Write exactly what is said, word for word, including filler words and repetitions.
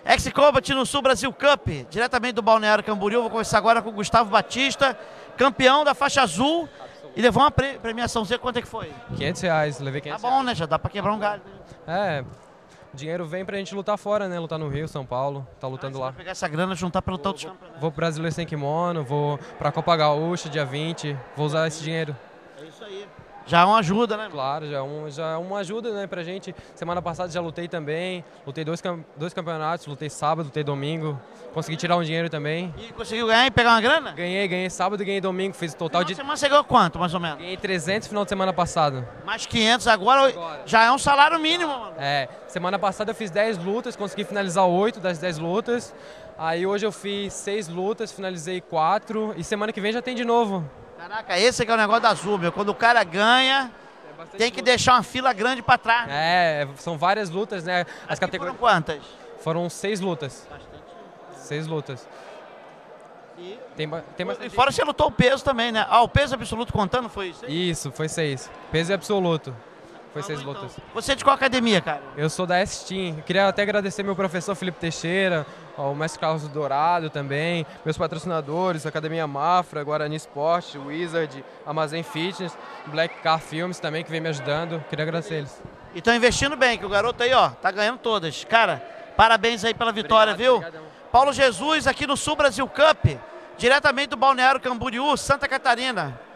Ex-Combat no Sul Brasil Cup, diretamente do Balneário Camboriú. Vou conversar agora com o Gustavo Batista, campeão da faixa azul. E levou uma pre premiaçãozinha, quanto é que foi? quinhentos reais, levei quinhentos Tá bom, né? Já dá pra quebrar um galho. É, o dinheiro vem pra gente lutar fora, né? Lutar no Rio, São Paulo, tá lutando Ah, lá. vai pegar essa grana e juntar pra lutar outros campeonatos. Vou pro Brasileiro Sem Kimono, vou pra Copa Gaúcha, dia vinte, vou usar esse dinheiro. É isso aí. Já é uma ajuda, né? Claro, já é, um, já é uma ajuda, né, pra gente. Semana passada já lutei também, lutei dois, dois campeonatos, lutei sábado, lutei domingo, consegui tirar um dinheiro também. E conseguiu ganhar e pegar uma grana? Ganhei, ganhei sábado e ganhei domingo, fiz o total Final de... de semana você ganhou quanto, mais ou menos? Ganhei trezentos no final de semana passado. Mais quinhentos agora, Agora. já é um salário mínimo, mano. É, semana passada eu fiz dez lutas, consegui finalizar oito das dez lutas. Aí hoje eu fiz seis lutas, finalizei quatro e semana que vem já tem de novo. Caraca, esse que é o negócio da azul, meu. Quando o cara ganha, É tem que luta. deixar uma fila grande pra trás. É, são várias lutas, né? As Aqui categorias... foram quantas? Foram seis lutas. Seis lutas. E, Tem, ba- tem e bastante... fora você lutou o peso também, né? Ah, o peso absoluto contando foi isso? aí? Isso, foi seis. Peso absoluto. Foi Falou, seis então. lutas. Você é de qual academia, cara? Eu sou da S-Team. Queria até agradecer meu professor Felipe Teixeira, ó, o mestre Carlos Dourado também, meus patrocinadores, Academia Mafra, Guarani Esporte, Wizard, Amazon Fitness, Black Car Filmes também, que vem me ajudando. Queria agradecer eles. E estão investindo bem, que o garoto aí, ó, tá ganhando todas. Cara, parabéns aí pela vitória, Obrigado, viu? obrigadão. Paulo Jesus aqui no Sul Brasil Cup, diretamente do Balneário Camboriú, Santa Catarina.